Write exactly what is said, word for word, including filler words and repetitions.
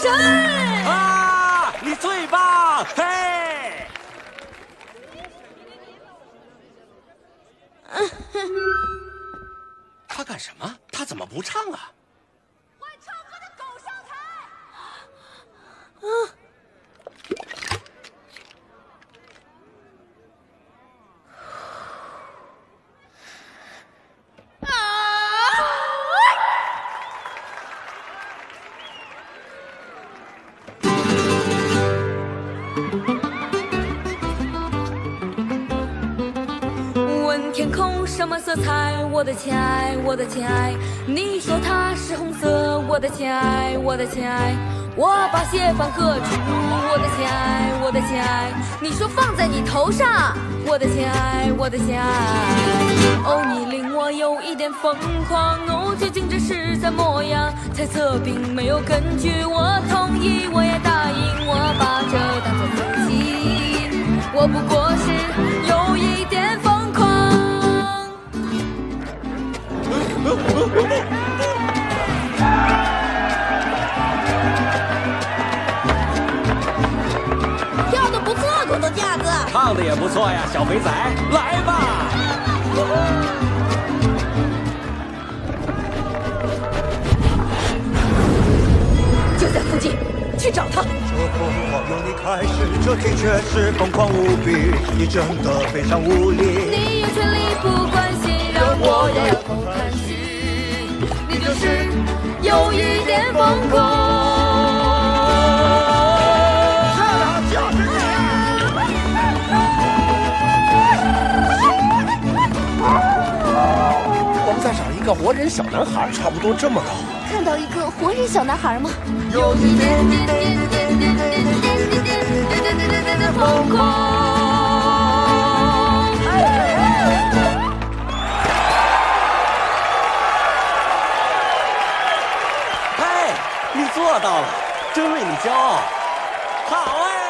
神！ 啊，你最棒！嘿。 嗯哼。 他干什么？他怎么不唱啊？ 会唱歌的狗上台！啊！问天空什么色彩？我的亲爱，我的亲爱，你说它是红色。我的亲爱，我的亲爱，我把鞋放何处？我的亲爱，我的亲爱，你说放在你头上。我的亲爱，我的亲爱，哦，你令我有一点疯狂。哦，究竟这是怎么样？猜测并没有根据，我同意，我也答应，我把这当作游戏。我不过是有一点疯狂。跳得不错，狗头架子。 唱的也不错呀，小肥仔，来吧！ 就在附近，去找他。 这疯狂由你开始，这的确是疯狂无比，你真的非常无理。 你有权利不关心，让我摇摇头叹息。你就是有一点疯狂。 我们再找一个活人小男孩，差不多这么高。 看到一个活人小男孩吗？ 有一点点点点点点点点点点点点点疯狂。 嘿，你做到了，真为你骄傲，好哎！